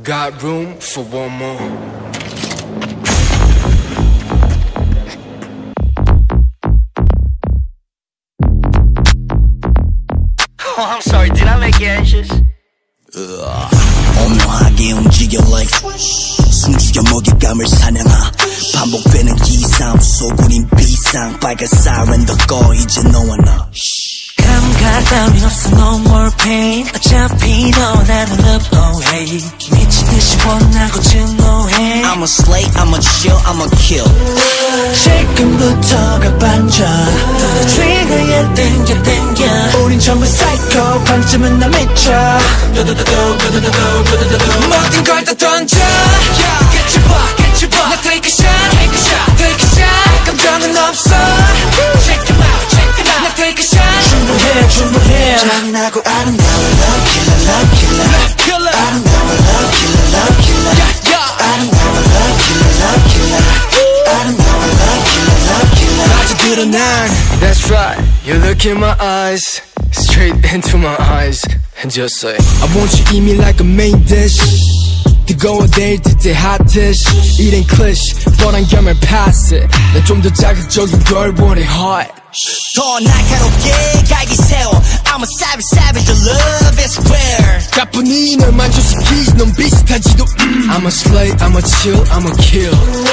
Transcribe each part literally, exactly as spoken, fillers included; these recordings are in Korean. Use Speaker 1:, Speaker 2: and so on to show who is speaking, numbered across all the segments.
Speaker 1: got room for one more.
Speaker 2: Oh, I'm sorry, did I make you anxious?
Speaker 3: 오묘하게 움직여 like 숨죽여 먹잇감을 사냥하 반복되는 기상 소굴인 비상 빨간 사이렌 더 꺼 이제 너와 나 감각 따윈 없어 no more pain 어차피 너 나는 love oh hey 미친듯이 원하고 증오해 I'm a slay, I'm a chill, I'm a kill 지금부터가 반전 더 트리거에 땡겨 땡겨 우린 전부 psycho 반쯤은 나 미쳐 모든 걸 다 던져 Get your butt, get your butt 나 take a shot, take a shot, take a shot 감정은 없어 Check them out, check them out 나 take a shot 충분해, 충분해 잔인하고 아름다워 love killer, love killer, love killer. 아름다워 love killer, love killer yeah, yeah. 아름다워 love killer, love killer 아름다워 love killer, love killer 아주 드러난
Speaker 1: That's right, you look in my eyes straight into my eyes and just say I want you eat me like a main dish 뜨거워 내일 듯해 hot dish It ain't cliché 뻔한 겸을 pass it 난 좀 더 자극적인 걸 원해 hot
Speaker 3: 더 날카롭게 갈기 세워 I'm a savage savage the love is rare
Speaker 1: 가뿐히 널 만족시키지 넌 비슷하지도 음. I'm a slay, I'm a chill, I'm a kill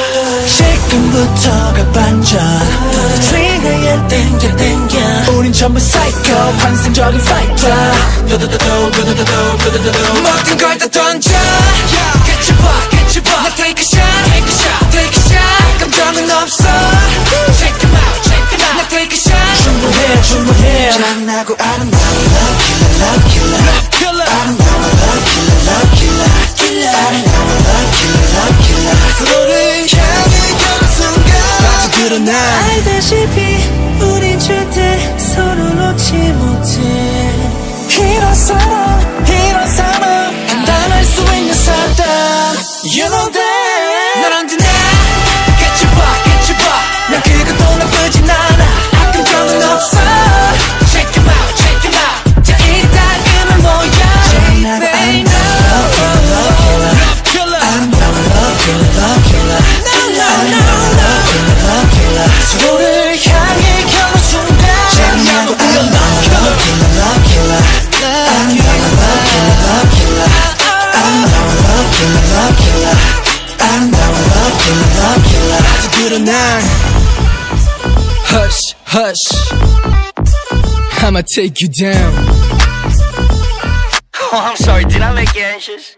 Speaker 3: 지금부터가 반전 더 트리거에 땡겨 땡겨 우린 전부 psycho 환상적인 fighter 모든 걸 다 던져 Get your butt, get your butt 나 take a shot, take a shot, take a shot 감정은 없어 Check them out, check them out 나 take a shot 충분해, 충분해 잔인하고 아름다워 love killer, love killer, love killer 아름다워 love killer, love killer, killer 아름다워 love killer, love killer 서로를 향해 가는 순간 아주 드러나 알다시피 우린 절대 서로 놓지 못해 이런 사람, 이런 사람 감당할 수 있는 사람 You know that 넌 언제나 Get your butt, get your butt 난 그것도 나쁘진 않아 악감정은 없어 Check them out, check them out 자 이따금은 뭐야 잔인하고 아름다워 love killer, love killer 아름다워 love killer, love killer 아름다워 love killer, love killer 서로를 향해 겨눈 순간 잔인하고 아름다워 love killer, love killer 아름다워 love killer, love killer 아름다워 love killer, love killer 아름다워 love killer, love killer 아주 드러난
Speaker 1: Hush, hush I'ma take you down
Speaker 2: Oh, I'm sorry, did I make you anxious?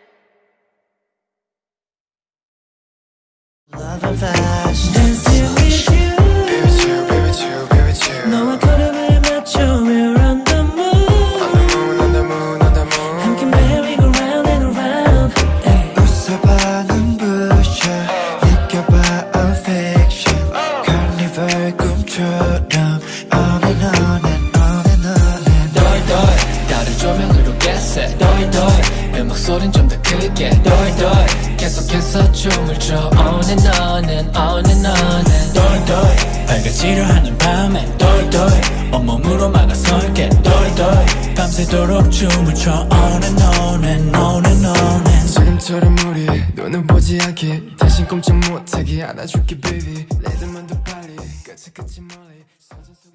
Speaker 3: Love and fast Dancing with you
Speaker 1: Be with you, be with you, be with you
Speaker 3: 너와 걸음을 맞춰 We're on the moon
Speaker 1: On the moon, on the moon, on the moon
Speaker 3: 함께 merry-go-round and around 웃어봐 눈부셔 느껴봐 affection Carnival 꿈처럼 On and on and on and on and
Speaker 4: 돌돌 다른 조명으로 깨세 돌돌 음악 소린 좀 더 크게 돌돌 계속해서 춤을 춰 On and on and on and on and 돌돌 밝아지려 하는 밤에 돌돌 온몸으로 막아설게 돌돌 밤새도록 춤을 춰 On and on and on and on and
Speaker 1: 지금처럼 우리 눈을 보지 않게 대신 꼼짝 못하게 안아줄게 baby 레드만 더 빨리 끝이 끝이 멀리